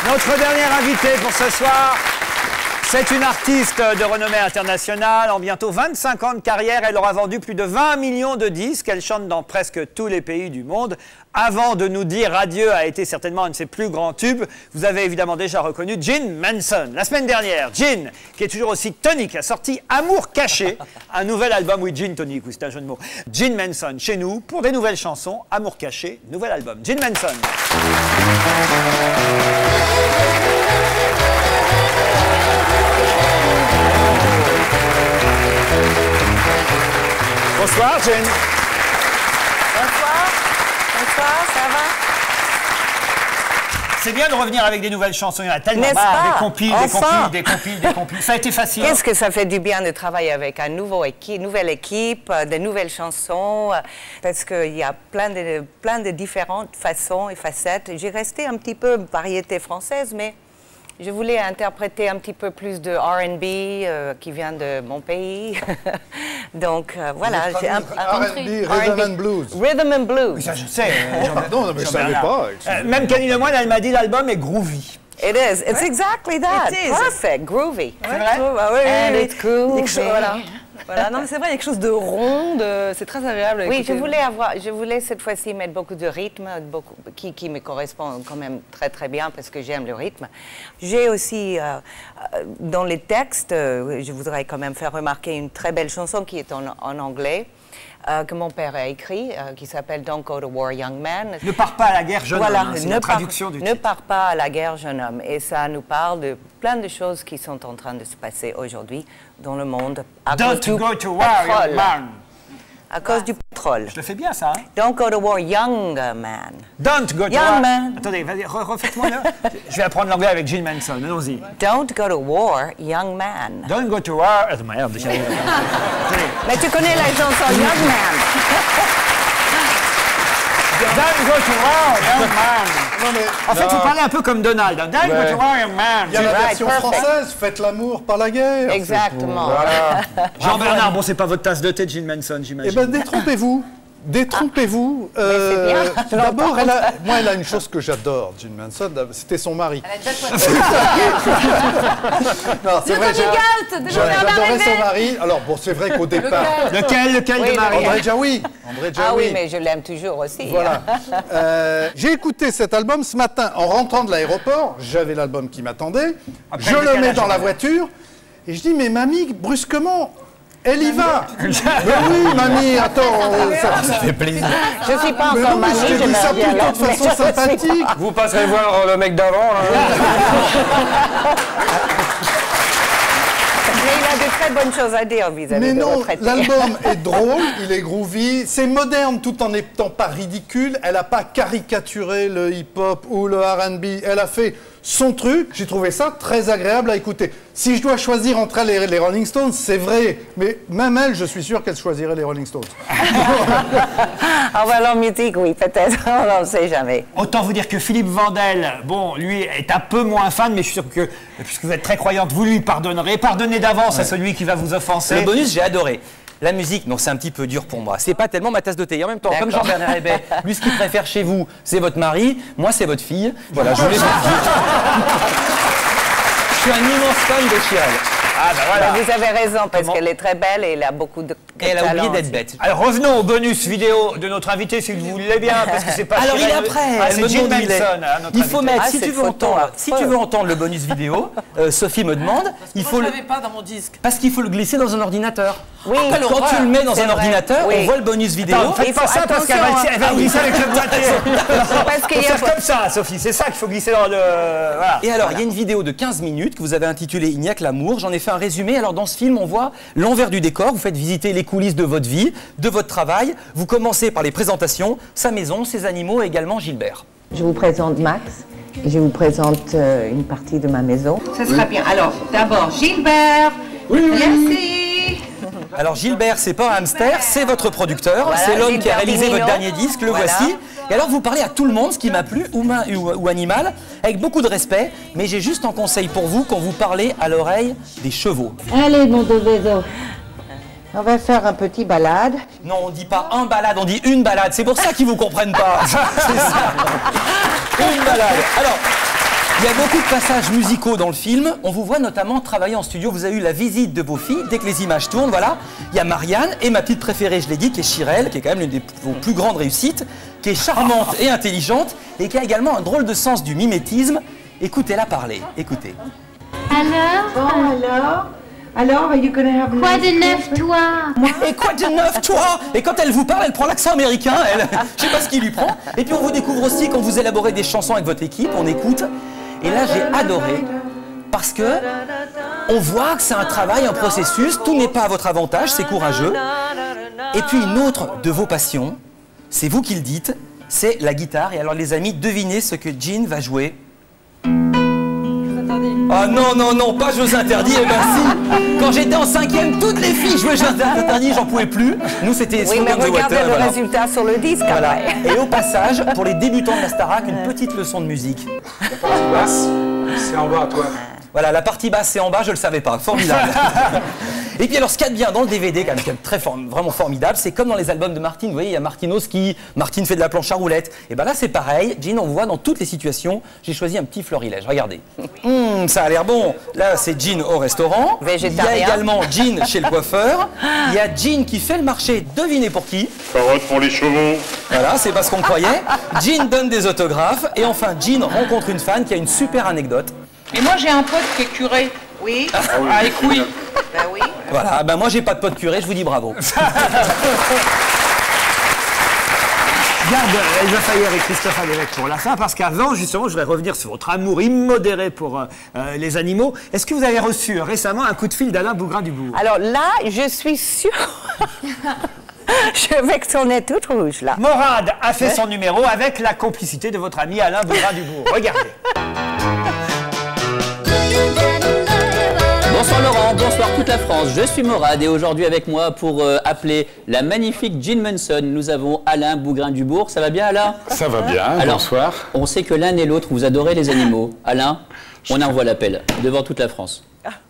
Notre dernière invitée pour ce soir, c'est une artiste de renommée internationale. En bientôt 25 ans de carrière, elle aura vendu plus de 20 millions de disques. Elle chante dans presque tous les pays du monde. Avant de nous dire adieu, a été certainement un de ses plus grands tubes. Vous avez évidemment déjà reconnu Gene Manson. La semaine dernière, Gene, qui est toujours aussi tonique, a sorti Amour caché, un nouvel album. Oui, Gene tonique, oui, c'est un jeu de mots. Gene Manson, chez nous, pour des nouvelles chansons. Amour caché, nouvel album. Gene Manson. Bonsoir, Gene. Bonsoir. Bonsoir, ça va? C'est bien de revenir avec des nouvelles chansons. Il y en a tellement N'est-ce marre. pas? Des compiles, Enfin. des compiles. Ça a été facile. Qu'est-ce que ça fait du bien de travailler avec une nouvelle équipe, de nouvelles chansons, parce qu'il y a plein de différentes façons et facettes. J'ai resté un petit peu variété française, mais je voulais interpréter un petit peu plus de R&B qui vient de mon pays. Donc voilà. R&B, Rhythm and Blues. Rhythm and Blues. Oui, ça je sais. Non, mais je savais pas. Même Camille Lemoine, elle m'a dit l'album est groovy. It is. It's exactly that. It is. Perfect. Groovy. C'est vrai? Oui, And it's groovy. Voilà. Voilà. Non, mais c'est vrai, il y a quelque chose de rond, c'est très agréable. Oui, je voulais cette fois-ci mettre beaucoup de rythme, qui me correspond quand même très très bien parce que j'aime le rythme. J'ai aussi, dans les textes, je voudrais quand même faire remarquer une très belle chanson qui est en anglais, que mon père a écrit, qui s'appelle Don't Go to War, Young Man. Ne pars pas à la guerre, jeune homme. Hein, c'est la traduction du ne titre. pars pas à la guerre, jeune homme. Et ça nous parle de plein de choses qui sont en train de se passer aujourd'hui dans le monde. Don't go to war, young man. À cause du pétrole. Je le fais bien, ça, hein? Don't go to war, young man. Don't go to Young war. man. Attendez, vas-y, refaites-moi là. Je vais apprendre l'anglais avec Gene Manson, allons-y. Don't go to war, young man. Don't go to war. Attends, merde, attendez. Mais tu connais la chanson Young Man. Don't go to war, young man. Non, mais, En fait, vous parlez un peu comme Donald. Don't go to war, young man. il y a la version perfect. française, faites l'amour, pas la guerre. Exactement. Voilà. Jean-Bernard, bon, c'est pas votre tasse de thé de Gene Manson, Eh j'imagine. bien, détrompez-vous. Détrompez-vous. c'est bien. D'abord, moi, elle a une chose que j'adore, Gene Manson, c'était son mari. Non, c'est vrai, j'adorais son mari. Alors, bon, c'est vrai qu'au départ... Lequel Oui, de Marie? André Jaoui. Ah oui, mais je l'aime toujours aussi. Voilà. J'ai écouté cet album ce matin en rentrant de l'aéroport. J'avais l'album qui m'attendait. Je le mets dans la voiture et je dis, mais mamie, brusquement, elle y va. Mais oui, mamie, attends. Ça fait plaisir. Je ne suis pas Mais encore non, mais mamie, je te dis ça bien plutôt de façon sympathique. Vous passerez voir le mec d'avant. Mais il a de très bonnes choses à dire vis-à-vis Mais de non, retraités. l'album est drôle, il est groovy, c'est moderne tout en n'étant pas ridicule. Elle n'a pas caricaturé le hip-hop ou le R&B, elle a fait son truc. J'ai trouvé ça très agréable à écouter. Si je dois choisir entre elle et les Rolling Stones, c'est vrai, mais même elle, je suis sûr qu'elle choisirait les Rolling Stones. Ah bah alors musique, oui, peut-être, on ne sait jamais. Autant vous dire que Philippe Vandel, bon, lui est un peu moins fan, mais je suis sûr que, puisque vous êtes très croyante, vous lui pardonnerez. Pardonnez d'avance à celui qui va vous offenser. Le bonus, j'ai adoré. La musique, donc c'est un petit peu dur pour moi. C'est pas tellement ma tasse de thé. Et en même temps, comme Jean-Bernard Hébet, lui, ce qu'il préfère chez vous, c'est votre mari. Moi, c'est votre fille. Voilà, je voulais. Je suis un immense fan de Chiral. Ah ben voilà. Vous avez raison, parce qu'elle est très belle et elle a beaucoup de Et elle a oublié talent d'être aussi. bête. Alors revenons au bonus vidéo de notre invité, si vous voulez bien, parce que c'est pas... Alors il est Chirel. après. Ah, Elle c'est me Gene demande où il est. Manson, hein, notre Il faut invité. mettre, Ah, si cette tu veux photo, entendre, affreuse. si tu veux entendre le bonus vidéo, Sophie me demande, il faut Moi, le, je l'avais pas dans mon disque. parce qu'il faut le glisser dans un ordinateur. Oui, Quand tu le mets dans c'est un vrai. ordinateur, Oui. on voit le bonus vidéo. Attends, faites pas ça parce qu'elle va, attention, elle va glisser avec le boîtier. Parce qu'il Faut y a faire comme ça, Sophie, c'est ça qu'il faut glisser dans le... Voilà. Et alors, il y a une vidéo de 15 minutes que vous avez intitulée Il n'y a que l'amour. J'en ai fait un résumé. Alors, dans ce film, on voit l'envers du décor. Vous faites visiter les coulisses de votre vie, de votre travail. Vous commencez par les présentations, sa maison, ses animaux et également Gilbert. Je vous présente Max. Je vous présente une partie de ma maison. Ça sera bien. Alors, d'abord, Gilbert. Merci. Alors, Gilbert, c'est pas un hamster, c'est votre producteur. Voilà, c'est l'homme qui a Gilbert réalisé Bimino. votre dernier disque, le Voilà. voici. Et alors, vous parlez à tout le monde, ce qui m'a plu, humain ou animal, avec beaucoup de respect. Mais j'ai juste un conseil pour vous quand vous parlez à l'oreille des chevaux. Allez, mon bébé. On va faire un petit balade. Non, on dit pas un balade, on dit une balade. C'est pour ça qu'ils vous comprennent pas. C'est ça. Une balade. Alors, Il y a beaucoup de passages musicaux dans le film. On vous voit notamment travailler en studio. Vous avez eu la visite de vos filles. Dès que les images tournent, voilà. Il y a Marianne et ma petite préférée, je l'ai dit, qui est Chirel, qui est quand même l'une de vos plus grandes réussites, qui est charmante et intelligente et qui a également un drôle de sens du mimétisme. Écoutez-la parler. Écoutez. Alors, are you gonna have Quoi de neuf, toi? Et quoi de neuf, toi? Et quand elle vous parle, elle prend l'accent américain, elle. Je sais pas ce qui lui prend. Et puis on vous découvre aussi quand vous élaborez des chansons avec votre équipe, on écoute. Et là, j'ai adoré. Parce que on voit que c'est un travail, un processus. Tout n'est pas à votre avantage, c'est courageux. Et puis une autre de vos passions, c'est vous qui le dites, c'est la guitare. Et alors les amis, devinez ce que Jean va jouer. Ah non, non, non, pas Jeux interdits, eh ben si. Quand j'étais en 5e, toutes les filles jouaient Jeux interdits, j'en pouvais plus. Nous, c'était Oui, mais regardez le résultat sur le disque. Voilà. Et au passage, pour les débutants de la Starac, une petite leçon de musique. La partie basse, c'est en bas, toi. Voilà, la partie basse, c'est en bas, je le savais pas. Formidable. Et puis alors, ce qu'il y a de bien dans le DVD, quand même, vraiment formidable, c'est comme dans les albums de Martine, vous voyez, il y a Martine au ski, Martine fait de la planche à roulettes. Et ben là, c'est pareil. Jean, on voit dans toutes les situations, j'ai choisi un petit florilège. Regardez. Ça a l'air bon. Là, c'est Jean au restaurant. Végétarien. Il y a également Jean chez le coiffeur. Il y a Jean qui fait le marché. Devinez pour qui? Carottes pour les chevaux. Voilà, c'est pas ce qu'on croyait. Jean donne des autographes. Et enfin, Jean rencontre une fan qui a une super anecdote. Et moi, j'ai un pote qui est curé. Oui. Ah, écoute. Ben oui. Voilà, ben moi j'ai pas de pote curé, je vous dis bravo. Garde Elsa Fayer et Christophe Alévèque pour la fin, parce qu'avant, justement, je voudrais revenir sur votre amour immodéré pour les animaux. Est-ce que vous avez reçu récemment un coup de fil d'Alain Bougrain-Dubourg? Alors là, je suis sûre. Je vais que son nez toute rouge, là. Morad a fait son numéro avec la complicité de votre ami Alain Bougrain-Dubourg. Regardez. Bonsoir Laurent, bonsoir toute la France, je suis Morad et aujourd'hui avec moi pour appeler la magnifique Jean Manson, nous avons Alain Bougrain-Dubourg. Ça va bien Alain? Ça va bien, alors, bonsoir. On sait que l'un et l'autre, vous adorez les animaux. Alain, on envoie l'appel devant toute la France.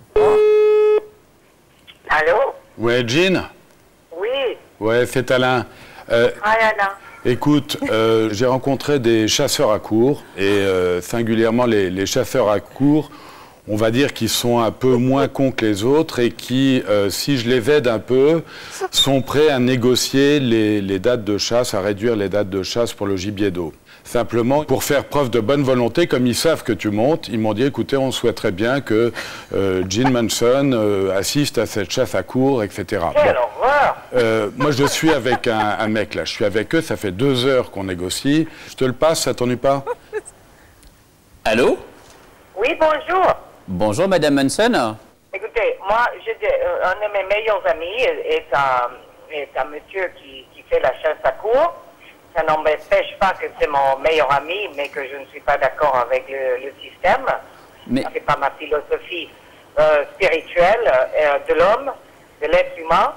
Allô? Ouais, Jean? Oui. Ouais, c'est Alain. Hi Alain. Écoute, j'ai rencontré des chasseurs à courre et singulièrement les chasseurs à courre, on va dire qu'ils sont un peu moins cons que les autres et qui, si je les aide un peu, sont prêts à négocier les dates de chasse, à réduire les dates de chasse pour le gibier d'eau. Simplement, pour faire preuve de bonne volonté, comme ils savent que tu montes, ils m'ont dit, écoutez, on souhaiterait bien que Jean Manson assiste à cette chasse à courre, etc. Quelle horreur! Moi, je suis avec un mec, là. Je suis avec eux, ça fait 2 heures qu'on négocie. Je te le passe, ça t'ennuie pas? Allô? Oui, bonjour. Bonjour Madame Manson. Écoutez, moi, un de mes meilleurs amis est un monsieur qui fait la chasse à courre. Ça n'empêche pas que c'est mon meilleur ami, mais que je ne suis pas d'accord avec le système. Mais... C'est pas ma philosophie spirituelle de l'homme, de l'être humain.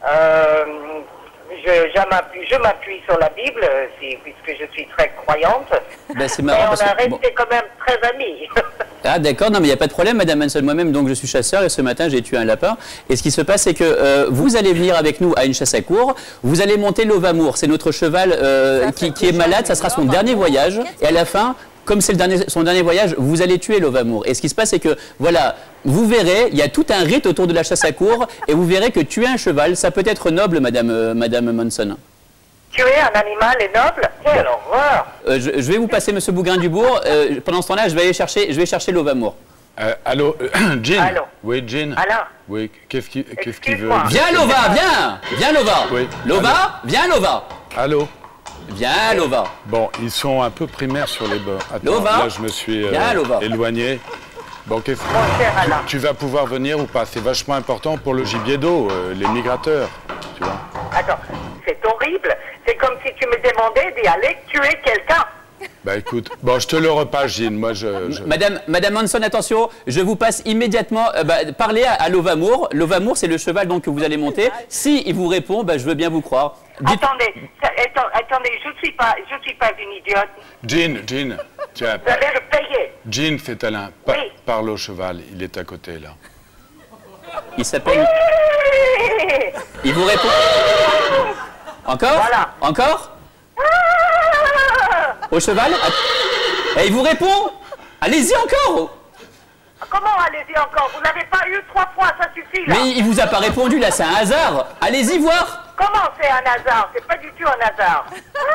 Je m'appuie sur la Bible, puisque je suis très croyante. Ben, c'est marrant mais on a resté bon. quand même très amis. Ah d'accord, non mais il n'y a pas de problème Madame Manson, moi-même donc je suis chasseur et ce matin j'ai tué un lapin. Et ce qui se passe c'est que vous allez venir avec nous à une chasse à courre, vous allez monter l'Ovamour, c'est notre cheval qui est malade, ça sera son dernier voyage et à la fin, comme c'est son dernier voyage, vous allez tuer l'Ovamour. Et ce qui se passe c'est que, voilà, vous verrez, il y a tout un rite autour de la chasse à courre et vous verrez que tuer un cheval, ça peut être noble Madame Manson. Tuer un animal est noble? Quelle horreur! Je vais vous passer Monsieur Bougrain-Dubourg. Pendant ce temps-là, je vais chercher l'Ovamour. Allô, Jean? Allô? Oui, Jean? Alain? Oui, qu'est-ce qu'il veut? Excuse-moi. Viens Lova, viens! Viens Lova! Oui. Lova, viens Lova! Allô? Viens Lova! Bon, ils sont un peu primaires sur les bords. Attends, Lova. là, je me suis éloigné. Bon, qu'est-ce que... Mon cher Alain. Tu vas pouvoir venir ou pas? C'est vachement important pour le gibier d'eau, les migrateurs, tu vois. Attends, c'est horrible. C'est comme si tu me demandais d'y aller tuer quelqu'un. Bah écoute, bon, je te le repasse, Gilles. Moi, Madame Manson, attention, je vous passe immédiatement. Parlez à l'Ovamour. L'Ovamour, c'est le cheval donc que vous allez monter. Si il vous répond, je veux bien vous croire. Attendez, je suis pas une idiote. Jean, tiens. Vous allez le payer. Jean, c'est Alain. Oui. Parle au cheval, il est à côté, là. Il s'appelle... Il vous répond... Encore? Voilà. Encore? Au cheval? Et il vous répond? Allez-y encore. Comment allez-y encore? Vous l'avez pas eu 3 fois, ça suffit là. Mais il vous a pas répondu là, c'est un hasard. Allez-y voir. Comment c'est un hasard? C'est pas du tout un hasard.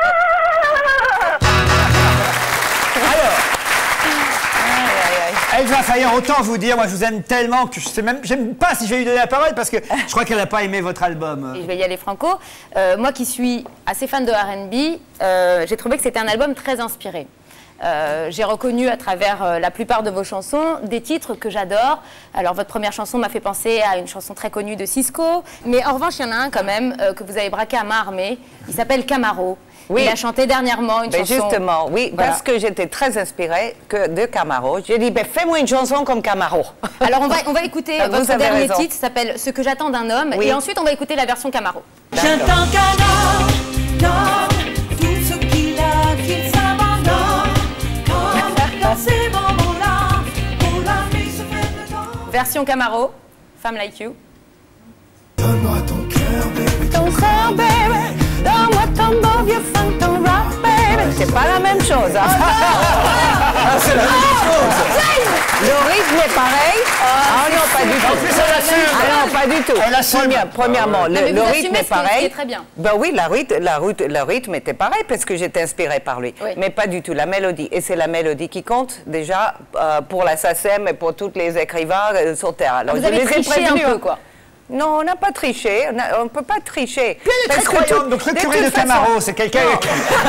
Elsa Fayer, autant vous dire, moi je vous aime tellement que je sais même pas si je vais lui donner la parole parce que je crois qu'elle n'a pas aimé votre album. Je vais y aller franco. Moi qui suis assez fan de R&B, j'ai trouvé que c'était un album très inspiré. J'ai reconnu à travers la plupart de vos chansons des titres que j'adore. Alors votre première chanson m'a fait penser à une chanson très connue de Cisco, mais en revanche il y en a un quand même que vous avez braqué à main armée. Il s'appelle Camaro. Oui. Il a chanté dernièrement une chanson. Justement, oui, Voilà. parce que j'étais très inspirée de Camaro. J'ai dit, ben, fais-moi une chanson comme Camaro. Alors on va écouter Vous votre avez dernier raison. titre, ça s'appelle Ce que j'attends d'un homme, Oui. et ensuite on va écouter la version Camaro. J'attends qu'un homme donne tout ce qu'il a, qu'il s'abandonne. Comme dans ces moments-là, où la vie se fait dedans. Version Camaro, Femme Like You. Donne-moi ton cœur, baby. Ton cœur, baby. Donne-moi ton beau vieux funk, ton rock, baby. C'est pas la même chose. Hein? C'est la même chose. Le rythme est pareil. Ah non, pas du tout. Ah non, pas du tout. Premièrement, Non, mais le vous rythme assumez est ce qui est pareil. très bien. Ben oui, le rythme était pareil parce que j'étais inspirée par lui. Oui. Mais pas du tout la mélodie. Et c'est la mélodie qui compte déjà pour la SACEM et pour tous les écrivains sur Terre. Alors, Vous je avez les ai triché un prévenus, peu, hein. quoi. Non, on n'a pas triché. On ne peut pas tricher. Puis elle est très croyante, donc le curé de Camaro, c'est quelqu'un... On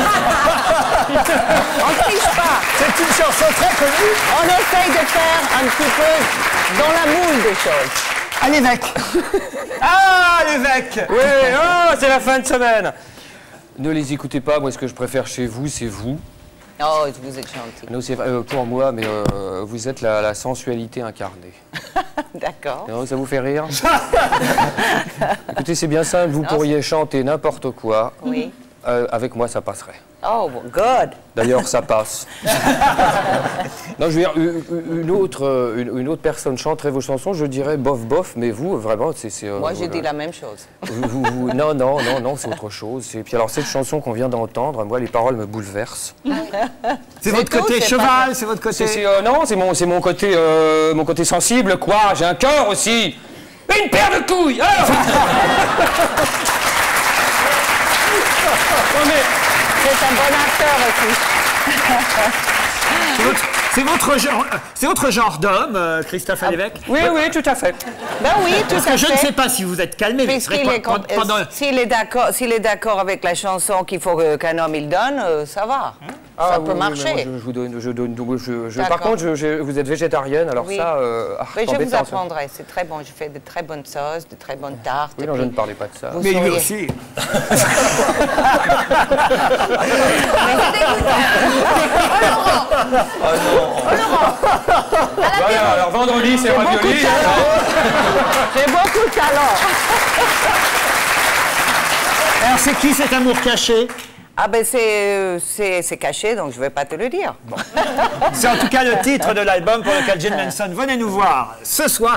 ne triche pas. C'est une chanson très connue. On essaye de faire un petit peu dans la moule des choses. À l'évêque. Ah, l'évêque. Oui, oh, c'est la fin de semaine. Ne les écoutez pas, moi ce que je préfère chez vous, c'est vous. Oh, vous êtes gentil. Non, c'est pour moi, mais vous êtes la sensualité incarnée. D'accord. Non, ça vous fait rire? Écoutez, c'est bien simple, vous pourriez chanter n'importe quoi. Oui. Avec moi, ça passerait. Oh, good. D'ailleurs, ça passe. Non, je veux dire, une autre personne chanterait vos chansons, je dirais bof bof, mais vous, vraiment, c'est... Moi, j'ai dit la même chose. Non, c'est autre chose. Et puis alors, cette chanson qu'on vient d'entendre, moi, les paroles me bouleversent. C'est votre côté cheval, c'est votre côté... Non, c'est mon côté, mon côté sensible, quoi. J'ai un cœur aussi. Une paire de couilles. Alors Non, mais c'est un bon acteur aussi. C'est votre genre d'homme, Christophe Lévesque? Oui, tout à fait. Ben oui, tout Parce à que fait. je ne sais pas si vous êtes calmé, mais S'il est d'accord avec la chanson qu'il faut qu'un homme il donne, ça va. Ça peut marcher. Par contre, vous êtes végétarienne, alors Oui. ça... Mais je vous embêtant, ça. apprendrai, c'est très bon. Je fais de très bonnes sauces, de très bonnes tartes. Oui, non, je ne parlais pas de ça. Mais lui aussi. Oh non. Alors vendredi, c'est ravioli. J'ai beaucoup de talent. Alors c'est qui cet amour caché? Ah ben c'est caché, donc je ne vais pas te le dire. C'est en tout cas le titre de l'album pour lequel Jim Manson venait nous voir ce soir.